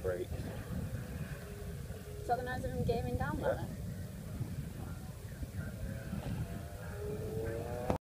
brakes. Is that the noise of him gaming down there?